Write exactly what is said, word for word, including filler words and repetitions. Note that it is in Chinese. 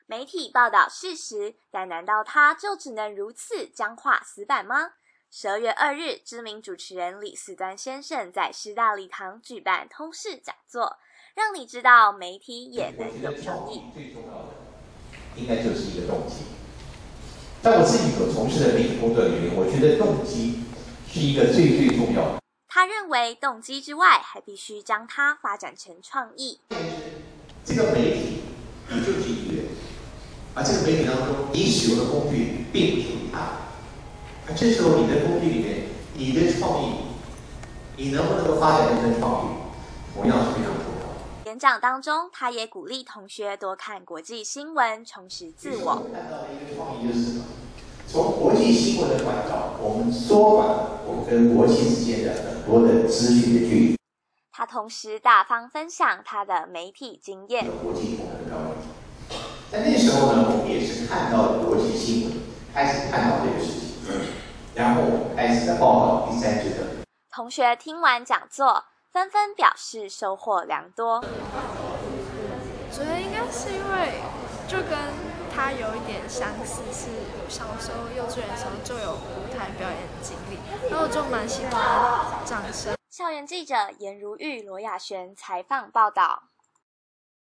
媒体报道事实，但难道他就只能如此僵化死板吗？十二月二日，知名主持人李四端先生在师大礼堂举办通识讲座，让你知道媒体也能有创意。 最重要的应该就是一个动机。在我自己所从事的媒体工作里面，我觉得动机是一个最最重要的。 他认为动机之外，还必须将它发展成创意。 这个媒体你就是一个人，而这个媒体当中你使用的工具并不属于他。而这时候你的工具里面，你的创意，你能不能够发展这份创意，同样是非常重要的。 演讲当中，他也鼓励同学多看国际新闻，充实自我。 看到的一个创意就是什么？从国际新闻的管道，我们缩短了我们跟国际之间的很多的资讯的距离。 他同时大方分享他的媒体经验。 国际同仁标准，在那时候呢，我们也是看到了国际新闻，开始探讨这个事情。然后开始在报道第三阶段。 同学听完讲座，纷纷表示收获良多。 觉得应该是因为就跟他有一点相似，是小时候幼稚园的时候就有舞台表演经历，然后我就蛮喜欢掌声。 校园记者颜如玉、罗雅璿采访报道。